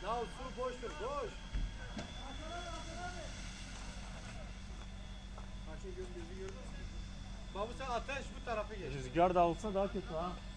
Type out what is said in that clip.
Ya su boştur, boş. Kaşın gözü gördün mü? Babu sen ateş bu tarafa geç. Rüzgar da olsa daha kötü ha.